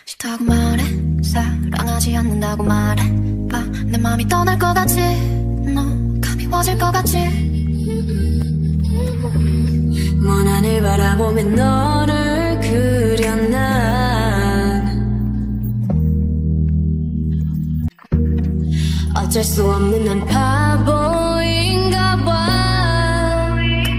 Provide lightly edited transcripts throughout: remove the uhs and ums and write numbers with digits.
싫다고 말해. 사랑하지 않는다고 말해봐. 내 맘이 떠날 것 같지. 너 가미워질 것 같지. 먼 하늘 바라보며 너를 그려 난 어쩔 수 없는 난 바보인가 봐.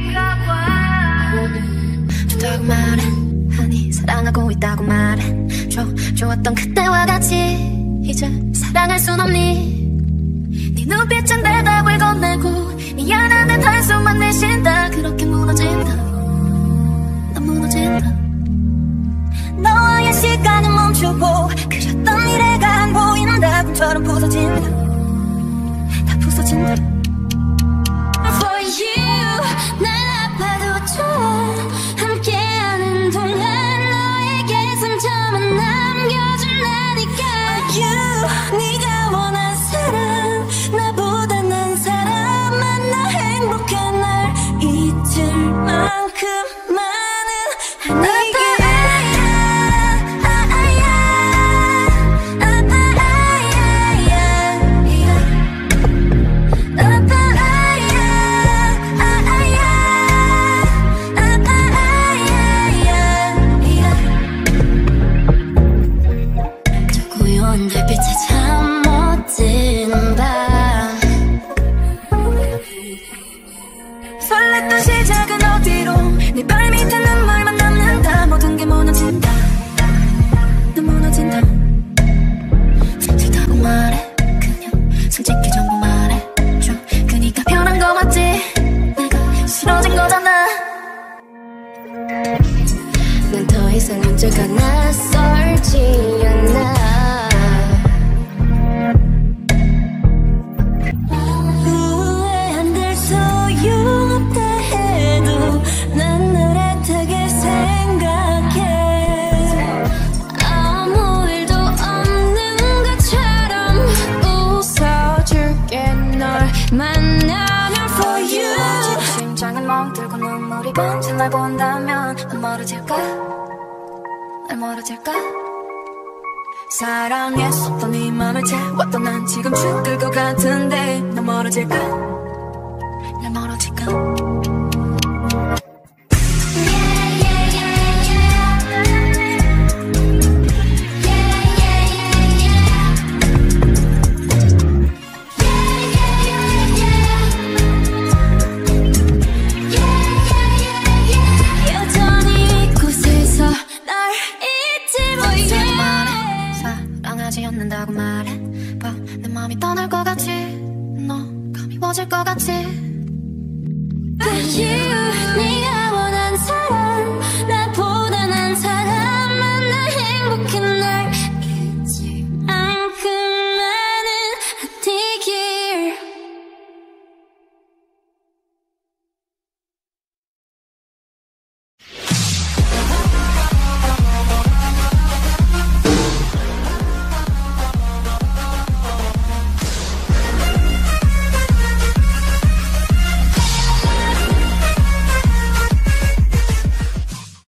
좋다고 말해. 아니 사랑하고 있다고 말해. 좋았던 그때와 같이 이제 사랑할 순 없니. 네 눈빛은 대답을 건네고 미안한 듯 한숨만 내쉰다. 그렇게 무너진다. 난 무너진다. 너와의 시간은 멈추고 그렸던 미래가 안 보인다. 꿈처럼 부서진다. 다 부서진다. For you 날 아파도 좋아. 함께하는 동안 너에게 상처만 남겨준다니까. You 네가 원한 사람 나보다 난 사람 만나 행복해. 날 잊을 만큼 많은 네가 달빛에 잠 못 드는 밤. 설렜던 시작은 어디로. 네 발밑에 눈물만 남는다. 모든 게 무너진다. 너 무너진다. 싫다고 말해. 그냥 솔직히 전부 말해줘. 그니까 변한 거 맞지. 내가 싫어진 거잖아. 난 더 이상 문제가 낯설지 않아. 만나면 for you. 심장은 멍들고 눈물이 번진 날 본다면 난 멀어질까? 날 멀어질까? 사랑했었던 네 맘을 채웠던 난 지금 죽을 것 같은데 난 멀어질까? 날 멀어질까? 사랑하지 않는다고 말해봐. 내 맘이 떠날 것 같지. 너 가미워질 것 같지. But you